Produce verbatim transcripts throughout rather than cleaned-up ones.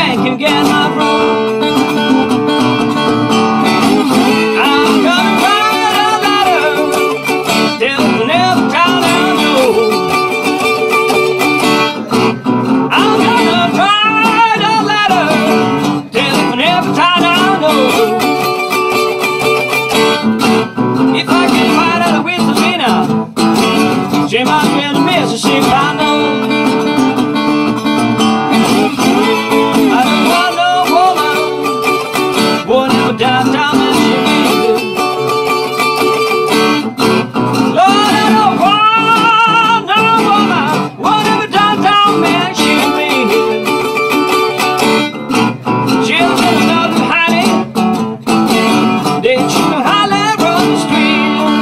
bank and get my broom. I'm gonna write a letter, telling every town I know. I'm gonna write a letter, telling every town I know. If I can find out with Sabina, she might be in Mississippi, I know. I don't want no woman, would never downtown Mississippi. Lord, I don't want no woman, would never downtown Mississippi. She'll get another honey, did you know how they run the street?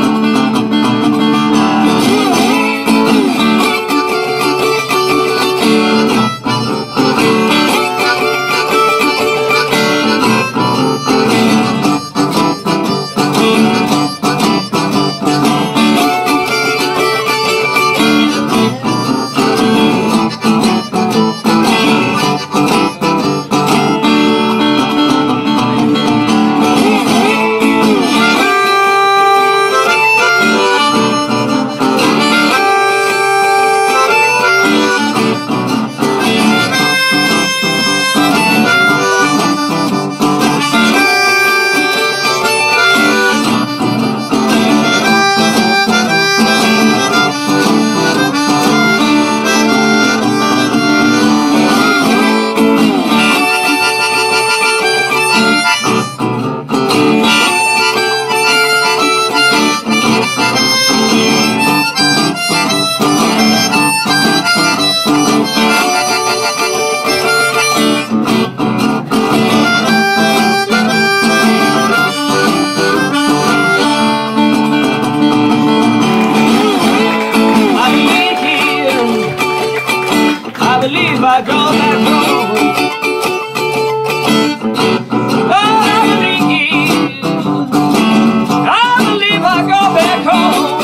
I believe I go back home. Oh, I believe, I believe I go back home.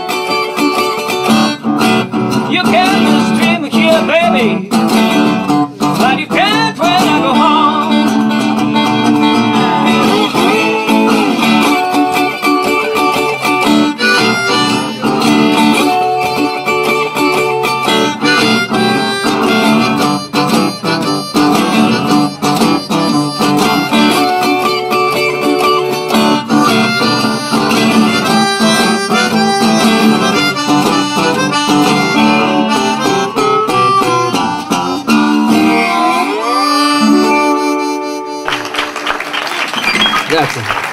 You can't just dream here, baby, but you can't when I go home. Grazie.